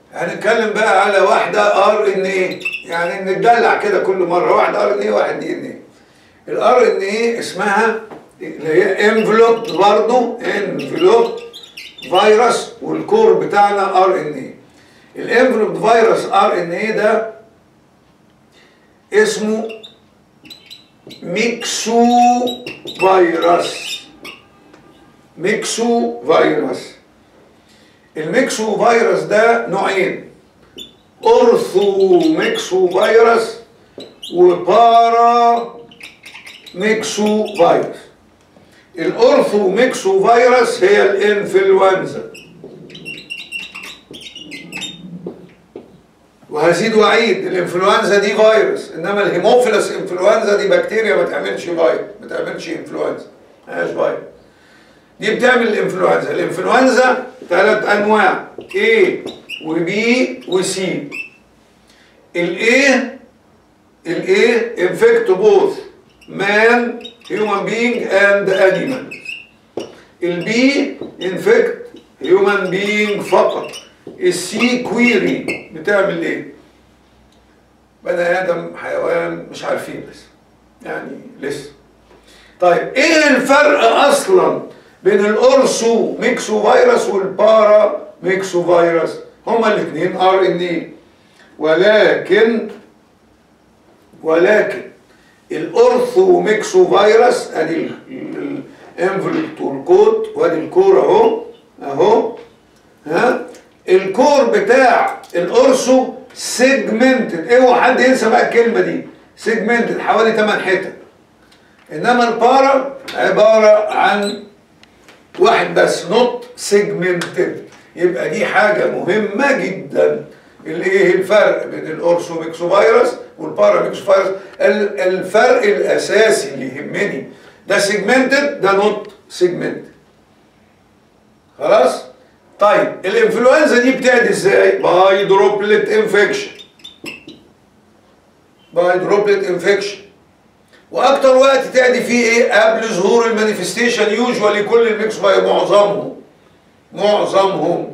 هنتكلم بقى على واحدة ار ان ايه، يعني نتدلع كده كل مرة، واحدة ار ان ايه واحد دي ان ايه. الار ان ايه اسمها اللي هي انفلوب، برضه انفلوب فيروس، والكور بتاعنا ار ان ايه. الانفلوب فيروس ار ان ايه ده اسمه ميكسو فيروس. ميكسو فيروس. الميكسو فيروس ده نوعين، اورثو ميكسو فيروس وبارا ميكسو فيروس. الاورثو ميكسو فيروس هي الانفلونزا، وهزيد واعيد الانفلونزا دي فيروس، انما الهيموفيلس انفلونزا دي بكتيريا ما تعملش فيروس، ما تعملش انفلونزا، ما هياش فيروس. دي بتعمل الانفلونزا. الانفلونزا 3 انواع، A وB وC. الايه infect both man, human being and animals. البي infect human being فقط. السي كويري بتعمل ايه؟ بني ادم، حيوان، مش عارفين لسه، يعني لسه. طيب ايه الفرق اصلا بين الاورثو ميكسو فيروس والبارا ميكسو فيروس؟ هما الاثنين ار ان اي، ولكن الاورثو ميكسو فيروس ادي الانفلوب والكود، وادي الكور اهو ها. الكور بتاع الاورثو سيجمنتد، اوعى حد ينسى بقى الكلمه دي، سيجمنتد حوالي 8 حتت، انما البارا عباره عن واحد بس، نوت سيجمنتد. يبقى دي حاجه مهمه جدا. ايه الفرق بين الاورثو ميكسو فيروس والبارا ميكسو فيروس؟ الفرق الاساسي اللي يهمني، ده سيجمنتد ده نوت سيجمنتد. خلاص؟ طيب الانفلونزا دي بتعدي ازاي؟ باي دروبلت انفكشن. باي دروبلت انفكشن. واكتر وقت تعدي فيه ايه؟ قبل ظهور المانيفستيشن يوجوالي. كل الميكسو فيروس معظمهم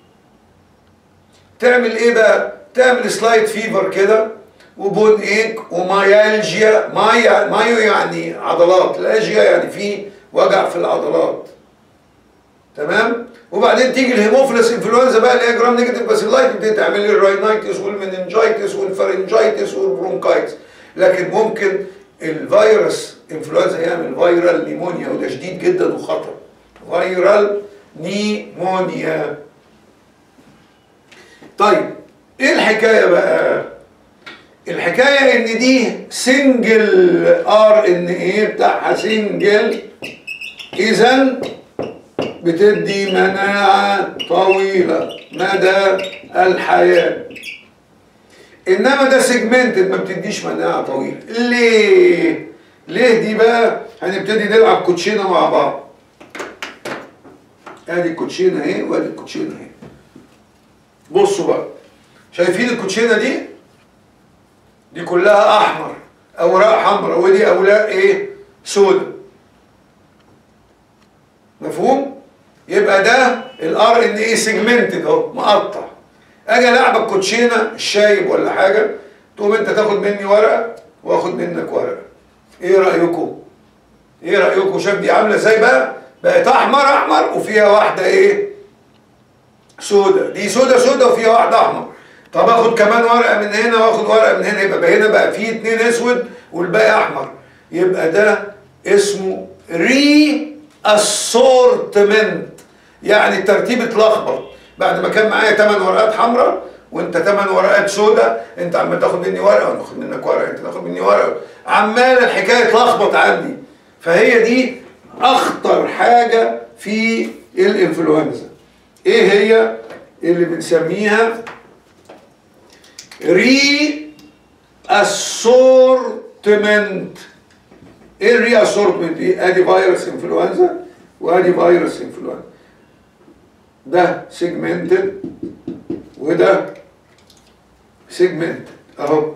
تعمل ايه بقى؟ تعمل سلايد فيفر كده، وبون ايك، ومايالجيا. مايو يعني عضلات، الاجيا يعني في وجع في العضلات. تمام؟ وبعدين تيجي الهيموفيلس انفلونزا بقى اللي هي جرام نيجاتيف باسيلايت، بتبتدي تعمل لي الراينايتس والمننجايتس والفارنجايتس والبرونكايتس. لكن ممكن الفيروس انفلونزا يعمل فيرال نيمونيا، وده شديد جدا وخطر. فيرال نيمونيا. طيب ايه الحكايه بقى؟ الحكايه ان دي سنجل ار ان ايه بتاعها سنجل، اذا بتدي مناعه طويله مدى الحياه. انما ده سيجمنتد ما بتديش مناعه طويله. ليه دي بقى؟ هنبتدي نلعب كوتشينه مع بعض. ادي الكوتشينه اهي، وادي الكوتشينه اهي. بصوا بقى، شايفين الكوتشينه دي؟ دي كلها احمر، اوراق حمراء، ودي اوراق ايه؟ سوداء. مفهوم؟ يبقى ده الار ان ايه سيجمنتد اهو، مقطع. اجي العبك كوتشينه الشايب ولا حاجه، تقوم انت تاخد مني ورقه واخد منك ورقه. ايه رايكم؟ ايه رايكم؟ شايف دي عامله ازاي بقى؟ بقت احمر وفيها واحده ايه؟ سوداء. دي سوداء وفيها واحده احمر. طب اخد كمان ورقه من هنا واخد ورقه من هنا، يبقى هنا بقى فيه 2 اسود والباقي احمر. يبقى ده اسمه ري اسورتمنت، يعني الترتيب اتلخبط. بعد ما كان معايا 8 ورقات حمراء وانت 8 ورقات سوداء، انت عمال تاخد مني ورقه وانا اخد منك ورقه، انت تاخد مني ورقه، عمال الحكايه اتلخبط عندي. فهي دي اخطر حاجه في الانفلونزا. ايه هي اللي بنسميها ري اسورتمنت؟ ايه الري اسورتمنت دي؟ ادي فيروس انفلونزا وادي فيروس انفلونزا، ده سيجمنتد وده سيجمنتد اهو.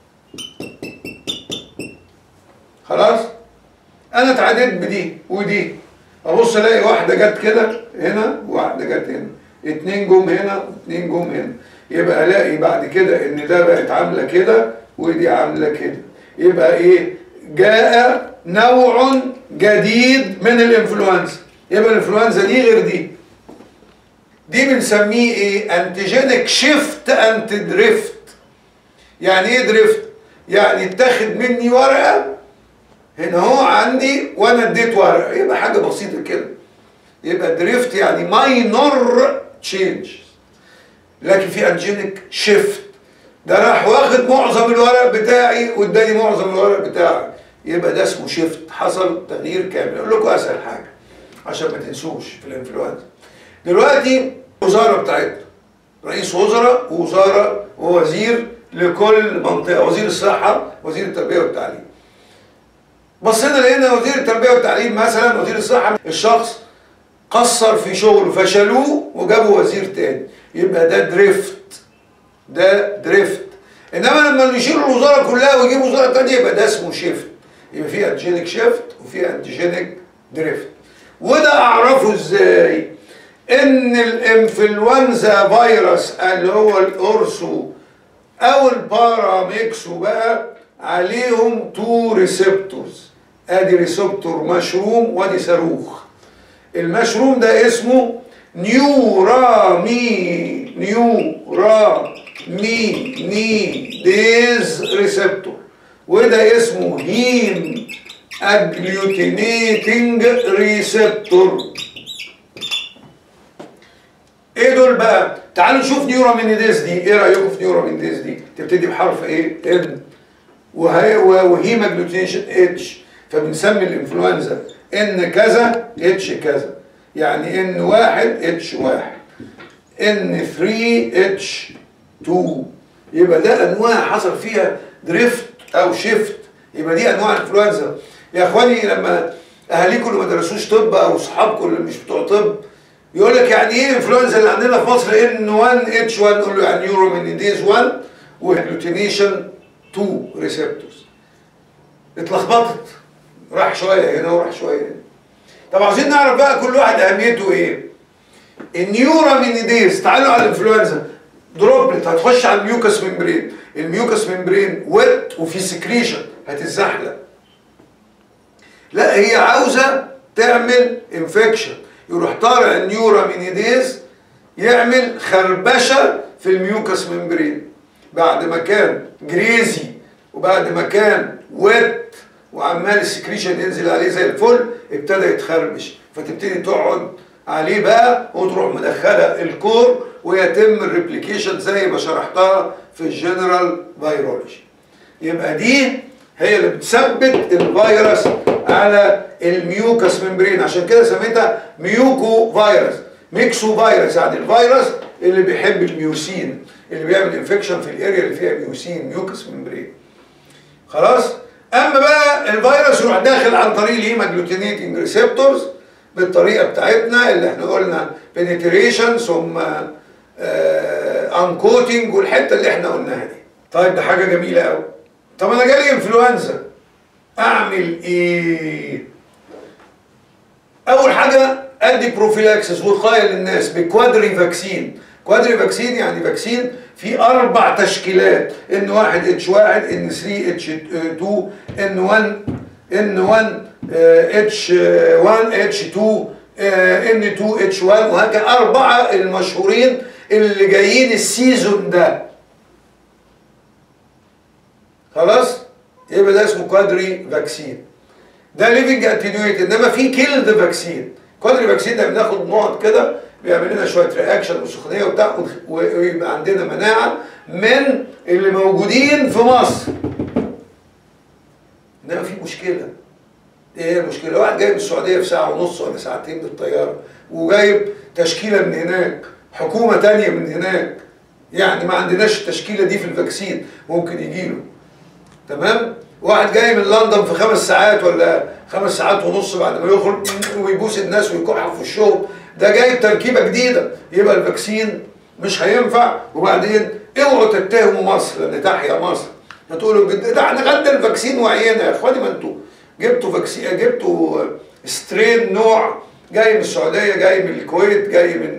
خلاص؟ انا اتعديت بدي ودي، ابص الاقي واحده جت كده هنا وواحده جت هنا، 2 جم هنا و2 جم هنا. يبقى الاقي بعد كده ان ده بقت عامله كده ودي عامله كده. يبقى ايه؟ جاء نوع جديد من الانفلونزا. يبقى الانفلونزا دي غير دي. دي بنسميه ايه؟ انتيجينيك شيفت انت دريفت. يعني ايه دريفت؟ يعني اتاخد مني ورقه هنا اهو عندي وانا اديت ورقه، يبقى حاجه بسيطه كده. يبقى دريفت يعني ماينور تشينج. لكن في انتيجينيك شيفت، ده راح واخد معظم الورق بتاعي واداني معظم الورق بتاعي، يبقى ده اسمه شيفت، حصل تغيير كامل. اقول لكم اسهل حاجه عشان ما تنسوش في الانفلونزا. دلوقتي الوزاره بتاعتنا رئيس وزراء ووزاره ووزير لكل منطقه، وزير الصحه، وزير التربيه والتعليم. بصينا لقينا وزير التربيه والتعليم مثلا، وزير الصحه الشخص قصر في شغله فشالوه وجابوا وزير تاني، يبقى ده دريفت. ده دريفت. انما لما يشيلوا الوزاره كلها ويجيبوا وزاره تانيه يبقى ده اسمه شيفت. يبقى في انتيجينيك شيفت وفي انتيجينيك دريفت. وده اعرفه ازاي؟ ان الانفلونزا فيروس اللي هو الاورسو او الباراميكسو بقى عليهم 2 ريسبتورز. ادي ريسبتور مشروم وادي صاروخ. المشروم ده اسمه نيورامينيديز ريسبتور، وده اسمه هيم اجلوتينيتنج ريسبتور. ايه دول بقى؟ تعالوا نشوف نيورامينيديز دي. ايه رايكم في نيورامينيديز دي؟ تبتدي بحرف ايه؟ ان، وهيم اجلوتينيشن اتش. فبنسمي الانفلونزا ان كذا اتش كذا، يعني ان 1 اتش 1، ان 3 اتش 2. يبقى ده انواع حصل فيها دريفت او شيفت. يبقى دي انواع الانفلونزا. يا اخواني لما اهاليكم اللي ما درسوش طب او اصحابكم اللي مش بتوع طب يقول لك يعني ايه انفلونزا اللي عندنا في مصر ان 1 اتش 1، نقول له يعني نيورومينيديز 1 واجلوتينيشن 2 ريسبتورز. اتلخبطت، راح شويه هنا وراح شويه هنا. طب عاوزين نعرف بقى كل واحد اهميته ايه. النيورامينيديز، تعالوا على الانفلونزا، دروبلت هتخش على الميوكس ممبرين، الميوكس ممبرين ويت وفي سكريشن هتتزحلق. لا هي عاوزه تعمل انفكشن، يروح طالع النيورامينيديز يعمل خربشه في الميوكس ممبرين. بعد ما كان جريزي وبعد ما كان ويت وعمال السكريشن ينزل عليه زي الفل، ابتدى يتخربش، فتبتدي تقعد عليه بقى وتروح مدخله الكور ويتم الريبليكيشن زي ما شرحتها في الجنرال فيرولوجي. يبقى دي هي اللي بتثبت الفيروس على الميوكس ممبرين، عشان كده سميتها ميوكو فيروس. ميكسو فيروس يعني الفيروس اللي بيحب الميوسين، اللي بيعمل انفكشن في الاريا اللي فيها ميوسين، ميوكس ممبرين. خلاص؟ اما بقى الفيروس يروح داخل عن طريق الهيماجلوتينيتنج ريسبتورز بالطريقه بتاعتنا اللي احنا قلنا بنتريشن ثم انكوتنج والحته اللي احنا قلناها دي. طيب ده حاجه جميله قوي. طب انا جالي انفلونزا اعمل ايه؟ اول حاجه ادي بروفيلاكسس وقايه للناس بكوادري فاكسين. كوادري فاكسين يعني فاكسين في 4 تشكيلات، ان 1 اتش 1، ان 3 اتش 2، ان 1 اتش 1 اتش 2، ان 2 اتش 1، وهكذا 4 المشهورين اللي جايين السيزون ده. خلاص؟ يبقى ده اسمه كوادري فاكسين. ده ليفنج اتنيويت. انما في كيلد فاكسين. كوادري فاكسين ده بناخد نقط كده بيعمل لنا شويه رياكشن وسخونيه وبتاع، ويبقى عندنا مناعه من اللي موجودين في مصر. انما في مشكله. ايه هي المشكله؟ واحد جاي من السعوديه في ساعه ونص ولا ساعتين بالطياره، وجايب تشكيله من هناك، حكومه ثانيه من هناك، يعني ما عندناش التشكيله دي في الفاكسين، ممكن يجيله. تمام؟ واحد جاي من لندن في 5 ساعات ولا 5 ساعات ونص بعد ما يخرج ويبوس الناس ويكح في الشغل، ده جاي بتركيبه جديده، يبقى الفاكسين مش هينفع. وبعدين اوعوا تتهموا مصر لان تحيا مصر، هتقولوا ده احنا خدنا الفاكسين وعينا. يا اخواني ما انتوا جبتوا فاكسين، جبتوا سترين نوع جاي من السعوديه، جاي من الكويت، جاي من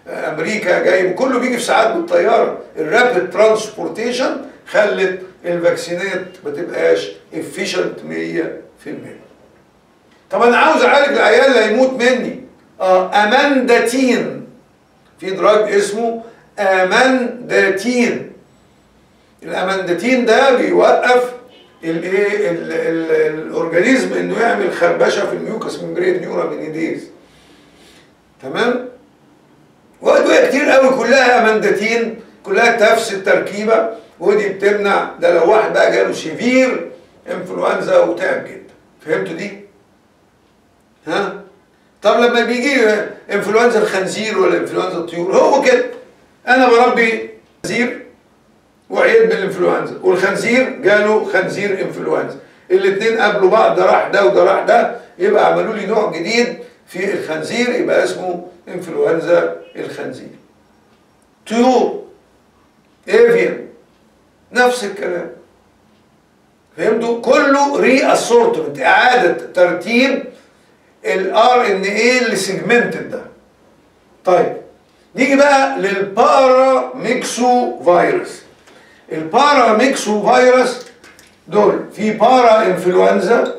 امريكا جاي، كله بيجي في ساعات بالطياره. الرابid ترانسبورتيشن خلت الفاكسينات ما تبقاش افيشنت 100%. طب انا عاوز اعالج العيال اللي هيموت مني، امانداتين، في دراج اسمه امانداتين. الامانداتين ده بيوقف الايه الاورجانيزم انه يعمل خربشه في الميوكس ممبرين نيورامينيديز. تمام؟ وادويه كتير قوي كلها امانداتين، كلها نفس التركيبه، ودي بتمنع ده لو واحد بقى جاله سيفير انفلونزا وتعب جدا. فهمتوا دي؟ ها؟ طب لما بيجي انفلونزا الخنزير ولا انفلونزا الطيور، هو كده انا بربي خنزير وعيت بالانفلونزا، والخنزير جاله خنزير انفلونزا، الاثنين قابلوا بعض، ده راح ده وده راح ده، يبقى عملوا لي نوع جديد في الخنزير يبقى اسمه انفلونزا الخنزير. طيور ايفيان نفس الكلام. فهمتوا؟ كله ري اسورتمنت، اعاده ترتيب الار ان ايه اللي سيجمنتد ده. طيب نيجي بقى للبارا ميكسو فيروس. البارا ميكسو فيروس دول في بارا انفلونزا،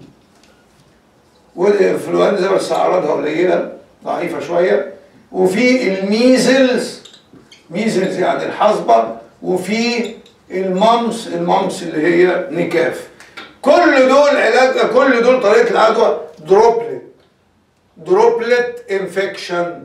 والانفلونزا بس اعراضها قليله ضعيفه شويه، وفي الميزلز، ميزلز يعني الحصبه، وفي الممس، الممس اللي هي نكاف. كل دول علاج، كل دول طريقه العدوى دروبلت انفكشن.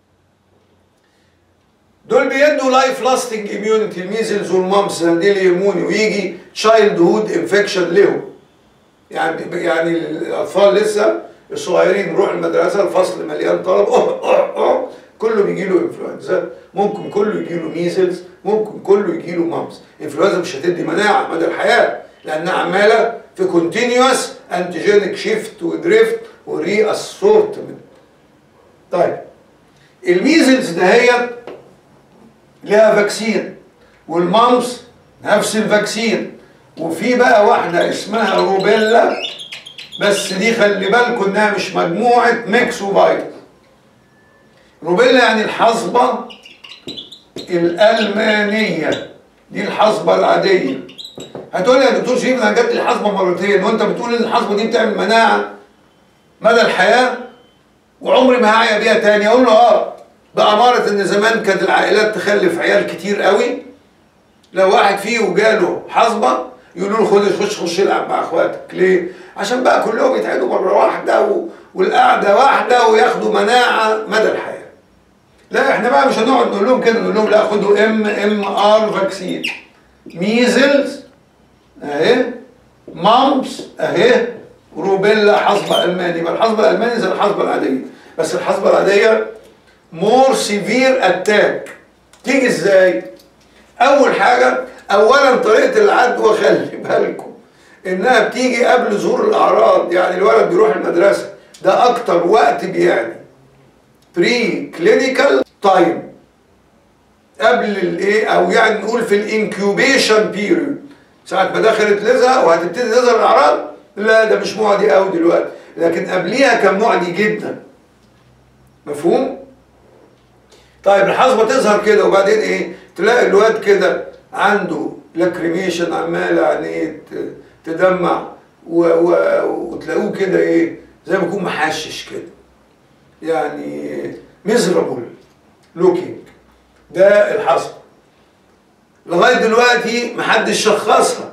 دول بيدوا لايف لاستنج اميونيتي، الميزلز والمامس دي اللي يهموني، ويجي تشايلد هود انفكشن لهم. يعني الاطفال لسه الصغيرين نروح المدرسه، الفصل مليان طلب، كله بيجي له انفلونزا، ممكن كله يجي له ميزلز، ممكن كله يجي له مامس. انفلونزا مش هتدي مناعه مدى الحياه لانها عماله في كونتينيوس انتيجينيك شيفت ودريفت وري اسورتمنت. طيب الميزلز دهيت لها فاكسين، والمامس نفس الفاكسين، وفي بقى واحده اسمها روبيلا، بس دي خلي بالكم انها مش مجموعه ميكسو فيروس. روبيلا يعني الحصبه الالمانيه، دي الحصبه العاديه. هتقول لي يا دكتور شريف انا جات لي الحصبه مرتين، وانت بتقول ان الحصبه دي بتعمل مناعه مدى الحياه وعمري ما هعيا بيها تاني. اقول له بأمارة ان زمان كانت العائلات تخلف عيال كتير قوي، لو واحد فيه جاله حصبه يقولوا له خش العب مع اخواتك. ليه؟ عشان بقى كلهم يتعدوا مره واحده والقعده واحده وياخدوا مناعه مدى الحياه. لا احنا بقى مش هنقعد نقول لهم كده، نقول لهم لا خدوا MMR فاكسين، ميزلز اهي، مامبس اهي، روبيلا حصبه الماني. يبقى الحصبه الالماني زي الحصبه العاديه، بس الحصبه العاديه مور سيفير اتاك. تيجي ازاي؟ اول حاجه، اولا طريقه العدوى خلي بالكم انها بتيجي قبل ظهور الاعراض. يعني الولد بيروح المدرسه، ده اكتر وقت بيعني بري كلينيكال تايم، قبل الايه، او يعني نقول في الانكيوبيشن بيريود، ساعه ما دخلت لسه وهتبتدي تظهر الاعراض، لا ده مش معدي قوي دلوقتي، لكن قبليها كان معدي جدا. مفهوم؟ طيب الحصبه تظهر كده، وبعدين ايه؟ تلاقي الواد كده عنده لاكريميشن، عماله عينيه تدمع، وتلاقوه كده ايه، زي ما يكون محشش كده، يعني ميزرابل لوكينج. ده الحصبه. لغايه دلوقتي محدش شخصها.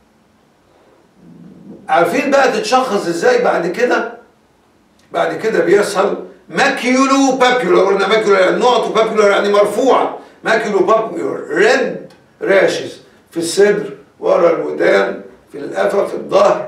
عارفين بقى تتشخص ازاي بعد كده؟ بعد كده بيحصل ماكيولو بابيولار. قلنا ماكيولو يعني نقط، وبابيولار يعني مرفوعه. ماكيولو بابيولار ريد راشز في الصدر، ورا الودان، في القفا، في الظهر.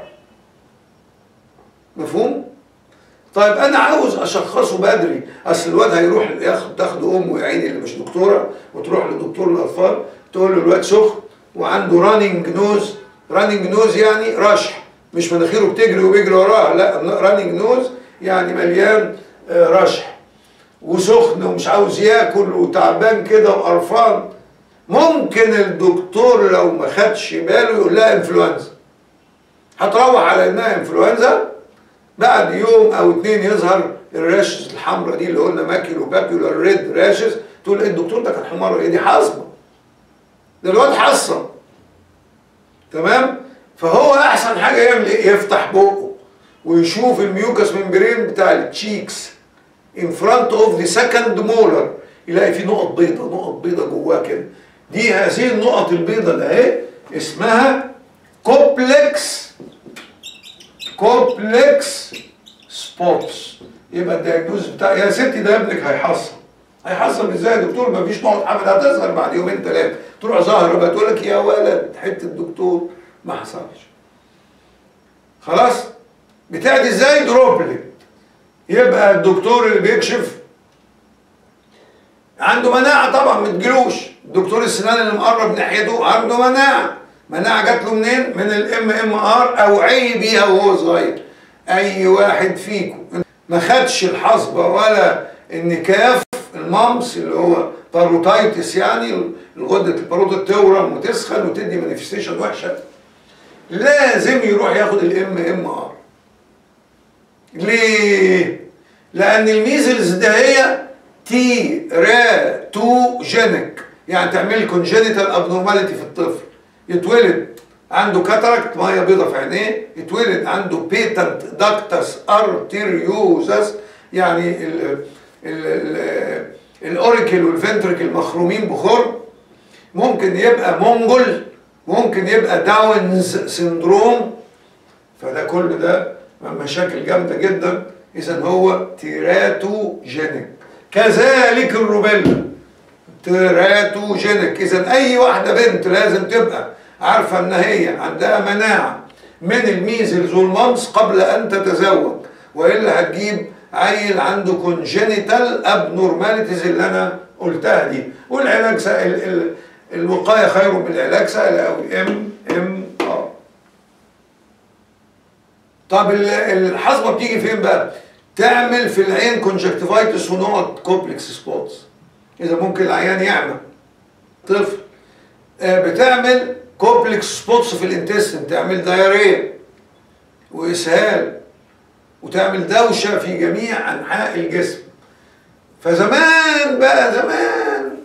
مفهوم؟ طيب انا عاوز اشخصه بدري، اصل الواد هيروح تاخد امه يا عيني اللي مش دكتوره، وتروح لدكتور الاطفال تقول له الواد سخن وعنده رانينج نوز. رانينج نوز يعني رشح، مش مناخيره بتجري وبيجري وراها، لا، رانينج نوز يعني مليان رشح وسخن ومش عاوز ياكل وتعبان كده وقرفان. ممكن الدكتور لو ما خدش باله يقول لها انفلونزا، هتروح على انها انفلونزا، بعد يوم او اتنين يظهر الراشز الحمراء دي اللي قلنا ماكيولو بابيولار ريد راشز، تقول ايه الدكتور ده كان حمار، ايه دي حصبه، ده الواد حصه. تمام؟ فهو احسن حاجه يعمل ايه؟ يفتح بقه ويشوف الميوكس ممبرين بتاع التشيكس in front of the second molar، يلاقي في نقط بيضاء، نقط بيضاء جواه كده. دي هذه النقط البيضاء ده اهي اسمها كوبلكس سبوتس. يبقى الدياجنوز بتاع يا ستي ده ابنك هيحصل ازاي يا دكتور؟ مفيش نقط حمل هتظهر بعد يومين ثلاثه، تروح ظاهره بقى تقول لك يا ولد حته الدكتور ما حصلش. خلاص؟ بتعدي ازاي؟ دروبلت. يبقى الدكتور اللي بيكشف عنده مناعه طبعا ما تجيلوش، دكتور السنان اللي مقرب ناحيته عنده مناعه جات له منين؟ من الام ام ار او عي بيها وهو صغير. اي واحد فيكم ما خدش الحصبه ولا النكاف المامس اللي هو باروتايتس، يعني الغده الباروتة تورم وتسخن وتدي مانيفستيشن وحشه، لازم يروح ياخد الام ام ار. ليه؟ لان الميزلز ده هي تيراتوجينيك، يعني تعمل كونجينيتال ابنورماليتي في الطفل. يتولد عنده كاتاراكت، ميه بيضاء في عينيه، يتولد عنده بيتنت داكتس ارتيريوزس، يعني الاوريكل والفنتركل مخرومين بخرم، ممكن يبقى مونجول، ممكن يبقى داونز سندروم. فده كل ده مشاكل جامده جدا. اذا هو تيراتوجينيك. كذلك الروبيلا تيراتوجينيك. اذا اي واحده بنت لازم تبقى عارفه ان هي عندها مناعه من الميزلز والممس قبل ان تتزوج، والا هتجيب عيل عنده كونجينيتال ابنورماليتيز اللي انا قلتها دي. والعلاج سهل، الوقايه خير من العلاج، سهل قوي. ام ار. طب الحصبه بتيجي فين بقى؟ تعمل في العين كونجكتيفايتس ونقط كوبلكس سبوتس. اذا ممكن العيان يعمل طفل بتعمل كوبلكس سبوتس في الانتستين، تعمل دايريه واسهال وتعمل دوشه في جميع انحاء الجسم. فزمان بقى زمان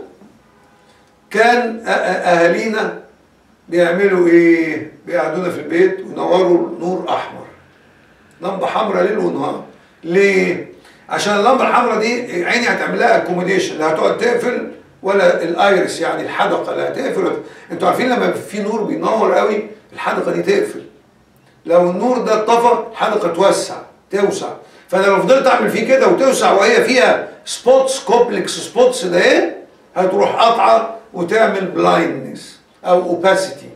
كان اهالينا بيعملوا ايه؟ بيقعدونا في البيت وينوروا نور احمر، لمبه حمراء ليل ونهار. ليه؟ عشان اللمبه الحمراء دي عيني هتعمل لها اكوموديشن، لا هتقعد تقفل ولا الايرس يعني الحدقه لا هتقفل. انتوا عارفين لما في نور بينور قوي الحدقه دي تقفل، لو النور ده اتطفى الحدقه توسع. فانا لو فضلت اعمل فيه كده وتوسع وهي فيها سبوتس كوبلكس سبوتس ده ايه؟ هتروح قاطعه وتعمل بلايندنس او اوباسيتي.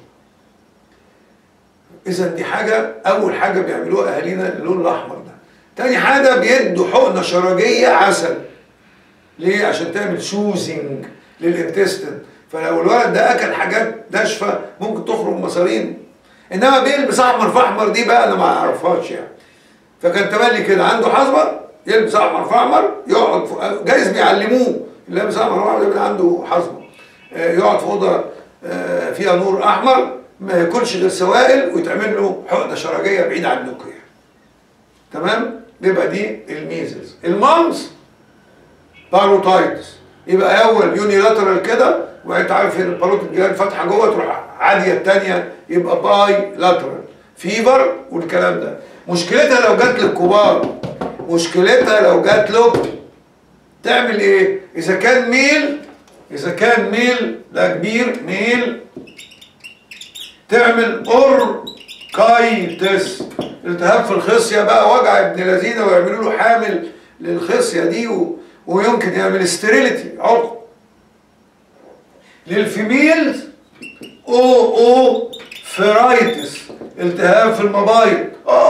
اذا دي حاجه، اول حاجه بيعملوها اهالينا اللون الاحمر ده. تاني حاجه بيدوا حقنه شرجيه عسل. ليه؟ عشان تعمل سوزنج للانتستين. فلو الولد ده اكل حاجات ناشفه ممكن تخرج مصارين. انما بيلبس احمر في احمر دي بقى انا ما اعرفهاش يعني. فكان تملي كده عنده حصبه يلبس احمر في احمر، يقعد جايز بيعلموه اللي لابس احمر في احمر ده عنده حصبه، يقعد في اوضه فيها نور احمر، ما ياكلش غير سوائل، ويتعمل له حقنه شرجيه بعيد عن النوكليا. تمام؟ يبقى دي الميزلز. المامس باروتايتس، يبقى اول يونيلاترال كده، وانت عارف ان الباروت الجلاند فاتحه جوه تروح عاليه الثانيه، يبقى باي لاترال فيفر والكلام ده. مشكلتها لو جات للكبار، مشكلتها لو جات له تعمل ايه؟ اذا كان ميل ده كبير ميل، تعمل اوركايتس، التهاب في الخصيه بقى، وجع ابن لذينه، ويعملوا له حامل للخصيه دي، ويمكن يعمل ستيريليتي عقم. للفيميلز فرايتس، التهاب في المبايض.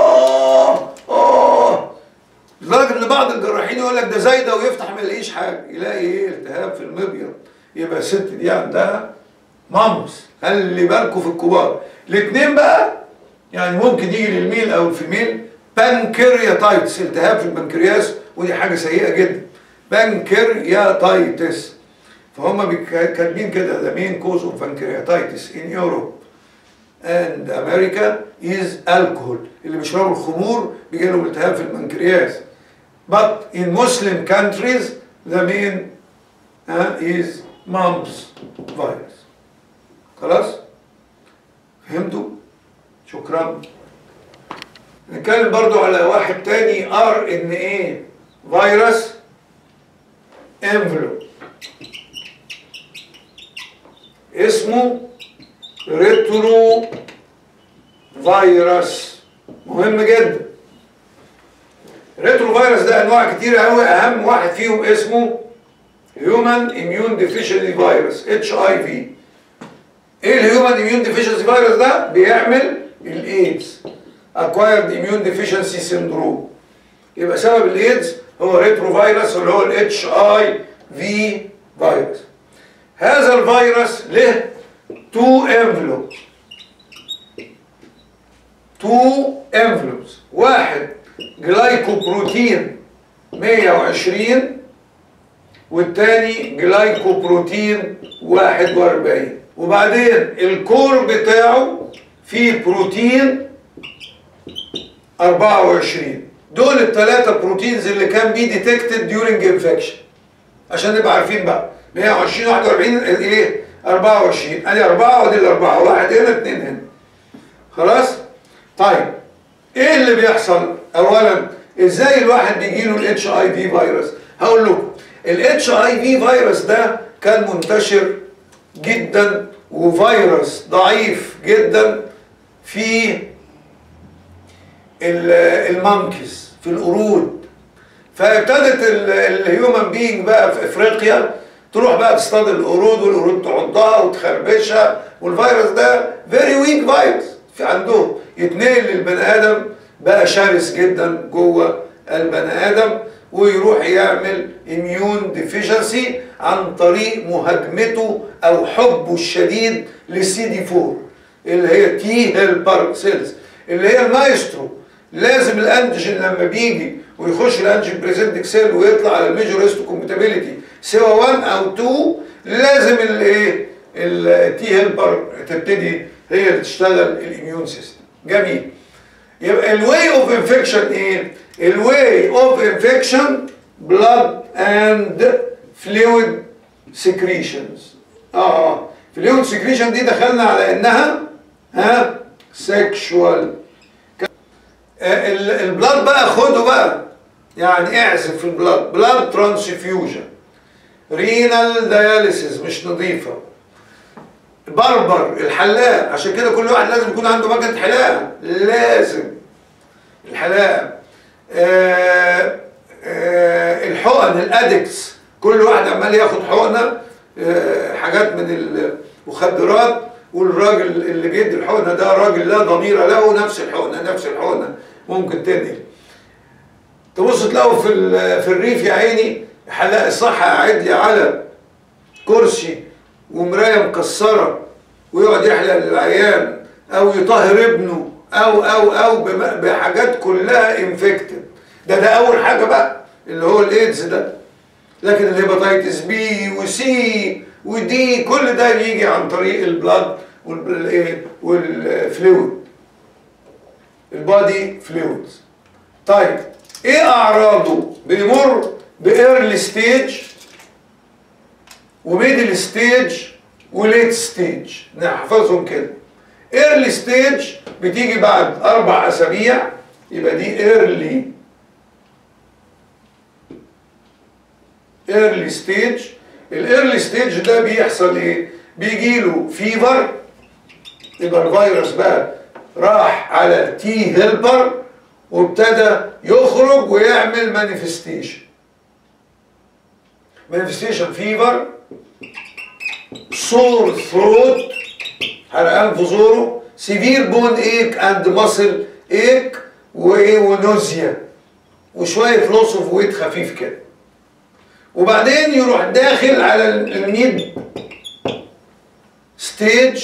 لدرجه ان بعض الجراحين يقول لك ده زايده ويفتح ما يلاقيش حاجه، يلاقي ايه؟ التهاب في المبيض. يبقى الست دي عندها مامس. خلي بالكم في الكبار. الاثنين بقى يعني ممكن يجي للميل او الفيميل بانكرياتايتس، التهاب في البنكرياس، ودي حاجه سيئه جدا. بانكرياتايتس. فهم كاتبين كده the main cause of pancreatitis in Europe and America is alcohol. اللي بيشربوا الخمور بيجي لهم التهاب في البنكرياس. but in Muslim countries the main is mumps virus. خلاص؟ فهمتوا؟ شكرا. نتكلم برضو على واحد تاني RNA فيروس envelope اسمه ريترو فيروس، مهم جدا. ريترو فيروس ده انواع كتير قوي، اهم واحد فيهم اسمه Human Immune Deficiency Virus HIV. ايه الهيومن Immune Deficiency Virus ده؟ بيعمل الايدز Acquired Immune Deficiency Syndrome. يبقى سبب الايدز هو ريترو فيروس اللي هو ال HIV فيروس. هذا الفيروس له 2 envelopes، واحد جلايكوبروتين 120 والتاني جلايكوبروتين 41، وبعدين الكور بتاعه فيه بروتين 24. دول الثلاثة بروتينز اللي كان بي ديتكتد ديورنج انفكشن، عشان نبقى عارفين بقى 120 41 ايه 24، ادي 4 وادي الاربعة، واحد هنا 2 هنا. خلاص؟ طيب ايه اللي بيحصل؟ اولا ازاي الواحد بيجيله الاتش اي في فيروس؟ هقول لكم الاتش اي في فيروس ده كان منتشر جدا وفيروس ضعيف جدا في المانكيز، في القرود. فابتدت الهيومن بينج بقى في افريقيا تروح بقى تصطاد القرود، والقرود تعضها وتخربشها، والفيروس ده فيري ويك فيروس في عندهم، يتنقل للبني ادم بقى شرس جدا جوه البني ادم، ويروح يعمل اميون ديفيشنسي عن طريق مهاجمته او حبه الشديد للسي دي 4 اللي هي تي هيلبر سيلز اللي هي المايسترو. لازم الانتيجين لما بيجي ويخش الانتيجين بريزنتنج سيل ويطلع على الميجور هيستو كومباتيبيليتي سواء 1 او 2، لازم الايه التي هيلبر تبتدي هي اللي تشتغل الاميون سيستم. جميل. يبقى الواي اوف انفكشن ايه؟ الواي اوف انفكشن بلاد اند فلويد سكريشنز. فلويد سكريشن دي دخلنا على انها سيكشوال. البلاد بقى خده بقى، يعني اعزف في البلاد، بلاد ترانسفيوجن، رينال دياليسيس مش نظيفه، بربر الحلاق، عشان كده كل واحد لازم يكون عنده مكنه حلاقه، لازم الحلاقه. الحقن الادكس، كل واحد عمال ياخد حقنه حاجات من المخدرات، والراجل اللي بيدي الحقنه ده راجل لا ضمير له، نفس الحقنه ممكن تنقل. تبص تلاقوا في الريف يا عيني حلاق الصحه قاعد لي على كرسي ومرايه مكسره ويقعد يحلق للعيان او يطهر ابنه او بحاجات كلها انفكتد. ده اول حاجه بقى اللي هو الايدز ده. لكن الهيباتيتس بي وسي ودي كل ده بيجي عن طريق البلاد والفلويد، البادي فلويدز. طيب ايه اعراضه؟ بيمر بايرلي ستيج وميدل ستيج وليت ستيج، نحفظهم كده. ايرلي ستيج بتيجي بعد 4 أسابيع، يبقى دي ايرلي ستيج. الايرلي ستيج ده بيحصل ايه؟ بيجيله فيفر، يبقى الفيروس بقى راح على تي هيلبر وابتدى يخرج ويعمل مانيفستيشن فيفر، سور ثروت حرقان في زوره، سيفير بون ايك اند ماسل ايك ونوزيا وشويه لوس اوف ويت خفيف كده. وبعدين يروح داخل على الميد ستيج.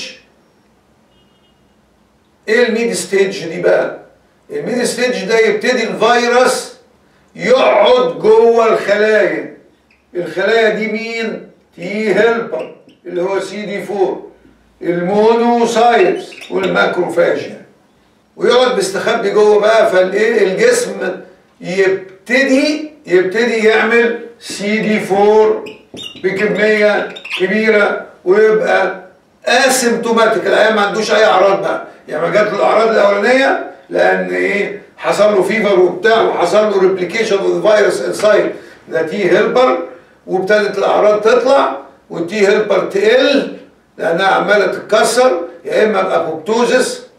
ايه الميد ستيج دي بقى؟ الميد ستيج ده يبتدي الفيروس يقعد جوه الخلايا. الخلايا دي مين؟ تي هيلبر اللي هو سي دي 4، المونوسايتس والماكروفاجيا، ويقعد مستخبي جوه بقى. فالايه الجسم يبتدي يبتدي يعمل CD4 بكميه كبيره ويبقى اسيمتوماتيك. العيان ما عندوش اي اعراض بقى، يعني ما جات له الاعراض الاولانيه لان ايه؟ حصل له فيفر وبتاع وحصل له ريبليكيشن اوف فيروس انسايد ذا تي هيلبر، وابتدت الاعراض تطلع والتي هيلبر تقل لانها عماله تتكسر، يا اما بابوبتوزس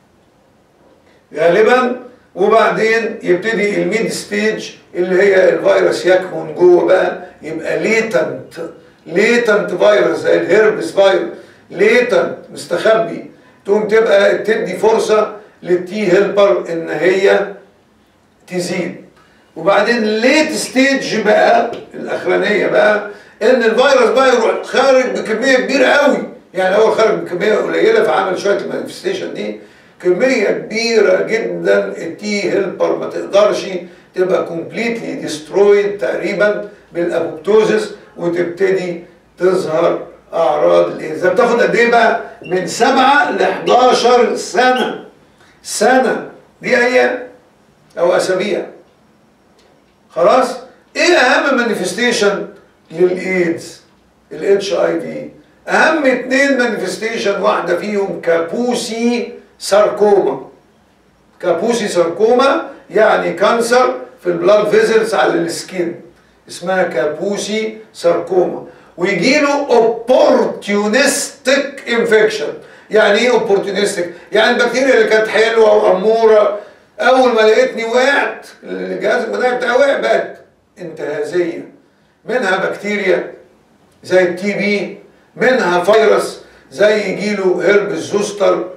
غالبا، وبعدين يبتدي الميد ستيج اللي هي الفيروس يكمن جوه بقى، يبقى ليتنت فيروس زي الهيربس فيروس، ليتنت مستخبي، تقوم تبقى تدي فرصه للتي هيلبر ان هي تزيد. وبعدين ليت ستيج بقى الاخرانيه بقى ان الفيروس بقى يروح خارج بكميه كبيره قوي، يعني اول خارج بكميه قليله فعمل شويه المانيفستيشن دي، كميه كبيره جدا التي هيلبر ما تقدرش تبقى كومبليتلي ديسترويد تقريبا بالابوبتوزس، وتبتدي تظهر اعراض الايدز. بتاخد قد ايه بقى؟ من 7 ل 11 سنه دي ايام او اسابيع. خلاص؟ ايه اهم مانيفستيشن للايدز؟ الاتش اي في. اهم 2 مانيفستيشن، واحده فيهم كابوسي ساركوما. كابوسي ساركوما يعني كانسر في البلاد فيزلز على السكين، اسمها كابوسي ساركوما. ويجي له اوبورتيونستيك انفكشن. يعني ايه اوبورتيونستيك؟ يعني البكتيريا اللي كانت حلوه واموره اول ما لقيتني وقعت، الجهاز المناعي بتاعي وقع، بقت انتهازيه. منها بكتيريا زي التي بي، منها فيروس زي يجيله هيربس زوستر،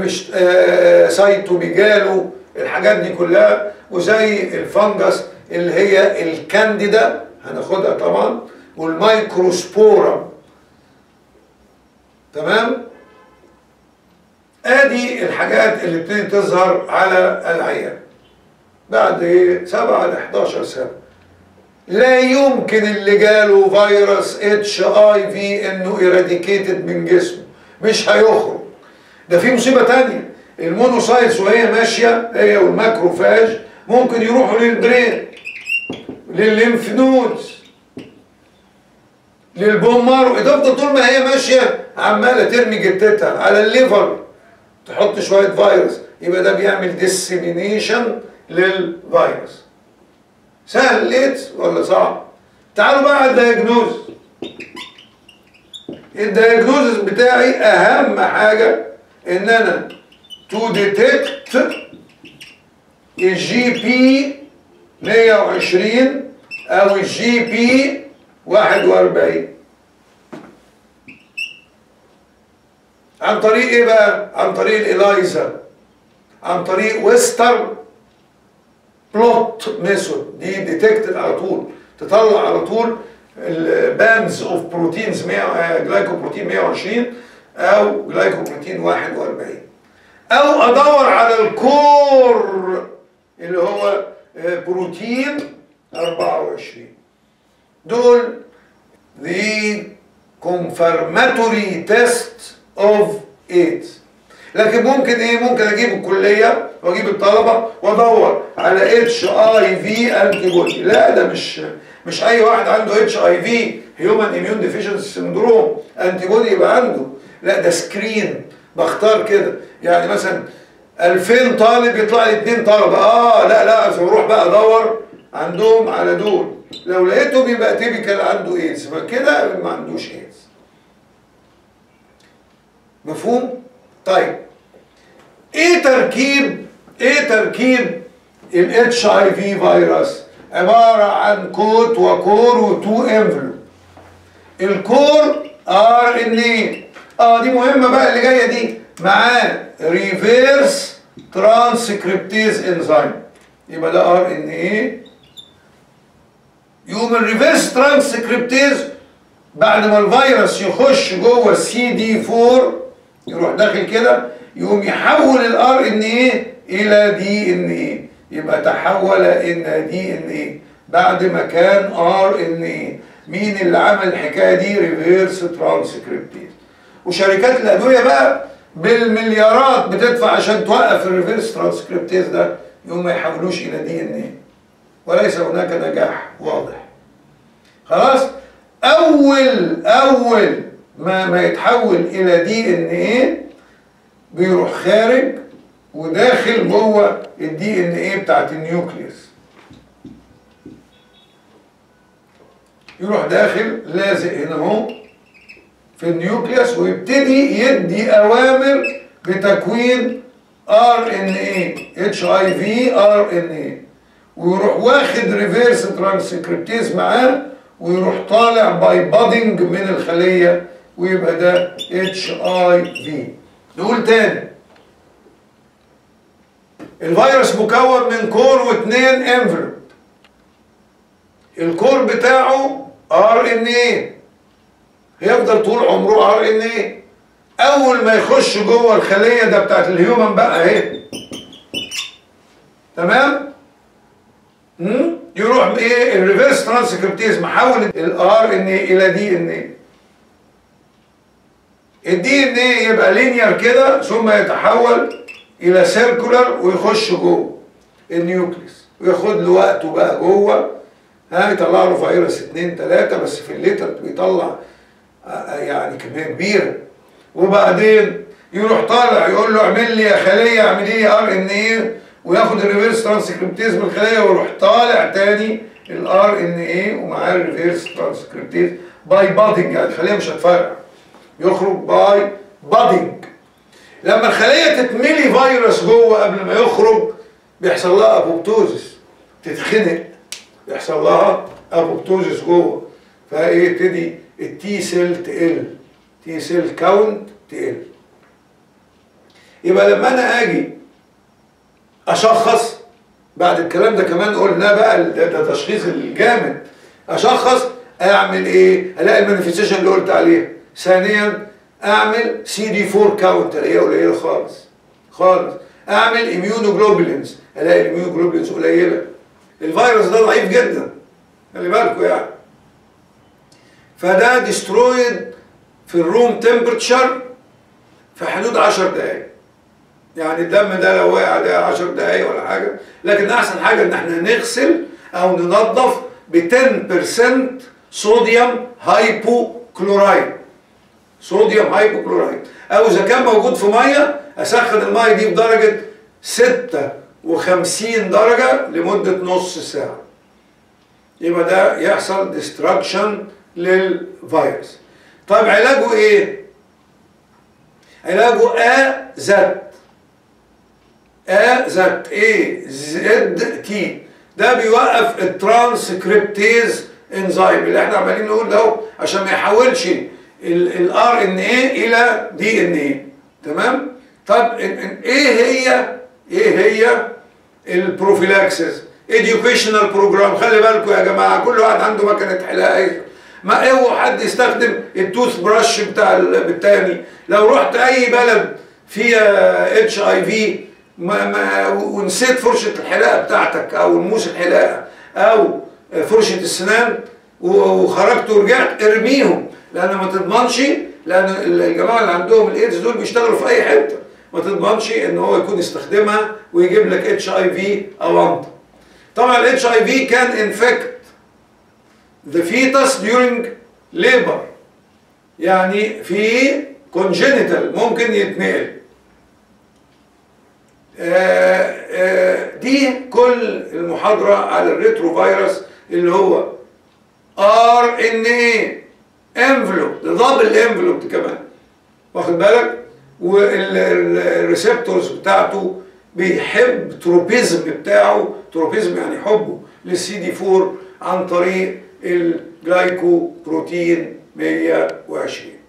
سايتوميجالو، الحاجات دي كلها، وزي الفنجس اللي هي الكانديدا هناخدها طبعا، والمايكروسبورم. تمام؟ ادي الحاجات اللي بتبتدي تظهر على العيان بعد 7 ل 11 سنه. لا يمكن اللي جاله فيروس اتش اي في انه ايراديكيتد من جسمه، مش هيخرج. ده في مصيبه تانية، المونوسايتس وهي ماشيه هي والماكروفاج ممكن يروحوا للبرين، للليمف نودز، للبومار، تفضل طول ما هي ماشيه عماله ترمي جتتها على الليفر، تحط شويه فيروس، يبقى ده بيعمل ديسيمينيشن للفيروس. سهل ليت ولا صعب؟ تعالوا بقى على الدايجنوز. الدايجنوز بتاعي اهم حاجه ان انا تو ديتكت الجي بي 120 او الجي بي 41. عن طريق ايه بقى؟ عن طريق الإلايزا، عن طريق ويسترن بلوت ميثود. دي ديتكتد على طول، تطلع على طول الباندز اوف بروتينز، جلايكوبروتين 120 او جلايكوبروتين 41، او ادور على الكور اللي هو بروتين 24. دول the confirmatory test of AIDS. لكن ممكن ايه؟ ممكن اجيب الكليه واجيب الطلبه وادور على اتش اي في انتي بودي. لا، ده مش اي واحد عنده اتش اي في هيومن اميون ديفيشنسي سندروم انتي بودي يبقى عنده. لا، ده سكرين، بختار كده. يعني مثلا 2000 طالب يطلع لي 2 طلبه، لا اروح بقى ادور عندهم على دول، لو لقيتهم يبقى تيبيكال عنده ايدز، كده ما عندوش ايدز. مفهوم؟ طيب ايه تركيب الاتش اي في فيروس؟ عباره عن كوت وكور وتو انفلوب. الكور ار ان اي، دي مهمه بقى اللي جايه دي، معاه ريفيرس ترانسكريبتيز انزيم، يبقى ده ار ان اي. يقوم الريفيرس ترانسكريبتيز بعد ما الفيروس يخش جوه السي دي 4 يروح داخل كده، يقوم يحول الار ان ايه الى دي ان ايه، يبقى تحول ان دي ان ايه بعد ما كان ار ان ايه. مين اللي عمل الحكايه دي؟ ريفيرس ترانسكريبتيز. وشركات الادويه بقى بالمليارات بتدفع عشان توقف الريفيرس ترانسكريبتيز ده، يقوم ما يحولوش الى دي ان ايه. وليس هناك نجاح واضح. خلاص؟ أول ما يتحول إلى دي إن إيه بيروح خارج وداخل جوه الدي إن إيه بتاعت النيوكليوس، يروح داخل لازق هنا اهو في النيوكليوس ويبتدي يدي أوامر بتكوين RNA HIV RNA، ويروح واخد ريفيرس ترانسكريبتيز معاه ويروح طالع باي بادنج من الخلية ويبقى ده HIV. نقول تاني، الفيروس مكون من كور واثنين انفلوب. الكور بتاعه RNA هيفضل طول عمره RNA. اول ما يخش جوه الخليه ده بتاعت الهيومن بقى اهي، تمام، يروح بايه الريفيرس ترانسكريبتيز محول الار ان اي الى دي ان اي. الدي ان اي يبقى لينير كده ثم يتحول الى سيركولار ويخش جوه النيوكليس وياخد له وقته بقى جوه. يطلع له فيروس 2 3 بس في الليتر بيطلع يعني كميه كبيره، وبعدين يروح طالع يقول له اعمل لي يا خليه اعملي لي ار ان اي، وياخد الريفيرس ترانسكريبتيز من الخليه ويروح طالع تاني الار ان اي ومعاه الريفيرس ترانسكريبتيز باي بادنج، يعني الخليه مش هتفرقع، يخرج باي بادنج. لما الخليه تتملي فيروس جوه قبل ما يخرج بيحصل لها ابوبتوزس، تتخنق، يحصل لها ابوبتوزس جوه، فيبتدي التي سيل تقل، تي سيل كاونت تقل. يبقى لما انا اجي اشخص بعد الكلام ده كمان قلنا بقى ده تشخيص الجامد، اشخص اعمل ايه؟ الاقي المانيفستيشن اللي قلت عليها. ثانيا اعمل CD4 كاونت الاقيها قليله خالص خالص. اعمل اميونوجلوبولينز الاقي الاميونوجلوبولينز قليله. الفيروس ده ضعيف جدا خلي بالكم يعني. فده ديسترويد في الروم تمبرتشر في حدود 10 دقايق. يعني الدم ده لو وقع ده 10 دقايق ولا حاجه، لكن احسن حاجه ان احنا نغسل او ننظف ب 10% صوديوم هايبوكلورايد. صوديوم هايبوكلورايد، او اذا كان موجود في ميه اسخن الميه دي بدرجه 56 درجه لمده نص ساعه. يبقى ده يحصل ديستراكشن للفيروس. طيب علاجه ايه؟ علاجه زد تي، ده بيوقف الترانسكريبتيز انزيم اللي احنا عمالين نقول ده عشان ما يحولش الار ان اي الى دي ان اي. تمام؟ طب ايه هي البروفيلاكسس؟ educational بروجرام. خلي بالكم يا جماعه كل واحد عنده مكنه حلاقه، ما اوعى حد يستخدم التوث برش بتاع بالتاني. لو رحت اي بلد فيها HIV ونسيت فرشه الحلاقه بتاعتك او الموس الحلاقه او فرشه السنان وخرجت ورجعت ارميهم، لان ما تضمنش، لان الجماعه اللي عندهم الايدز دول بيشتغلوا في اي حته، ما تضمنش ان هو يكون يستخدمها ويجيب لك HIV او انت. طبعا ال HIV كان infect the fetus during labor، يعني في congenital ممكن يتنقل. دي كل المحاضرة على الريترو فيروس اللي هو RNA envelope، ده دبل envelope كمان، واخد بالك؟ والريسبتورز بتاعته بيحب تروبيزم بتاعه، تروبيزم يعني حبه للCD4 عن طريق الجلايكو بروتين 120.